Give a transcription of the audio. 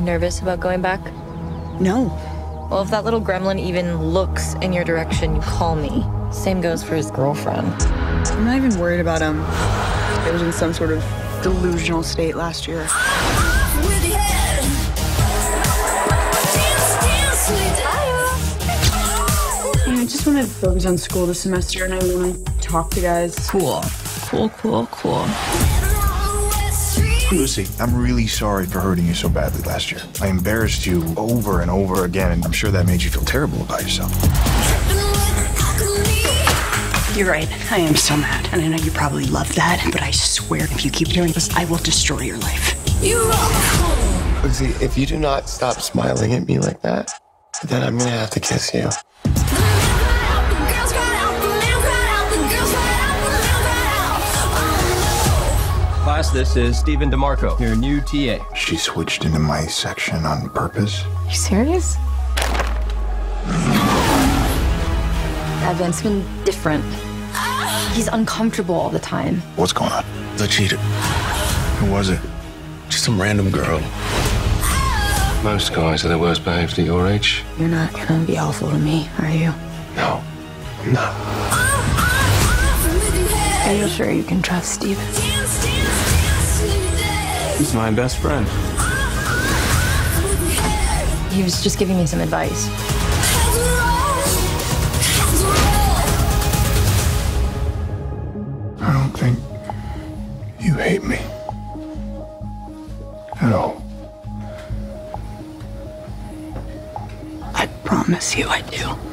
nervous about going back? No. Well, if that little gremlin even looks in your direction, you call me. Same goes for his girlfriend. I'm not even worried about him. He was in some sort of delusional state last year. I just want to focus on school this semester, and I want to talk to guys. Cool. Cool. Lucy, I'm really sorry for hurting you so badly last year. I embarrassed you over and over again, and I'm sure that made you feel terrible about yourself. You're right. I am so mad. And I know you probably love that, but I swear if you keep doing this, I will destroy your life. Lucy, if you do not stop smiling at me like that, then I'm gonna have to kiss you. Class, this is Stephen DeMarco, your new TA. She switched into my section on purpose. You serious? Evan's been different. He's uncomfortable all the time. What's going on? I cheated. Who was it? Just some random girl. Most guys are the worst behaved at your age. You're not gonna be awful to me, are you? No, I'm not. Are you sure you can trust Steven? He's my best friend. He was just giving me some advice. I don't think you hate me at all. I promise you I do.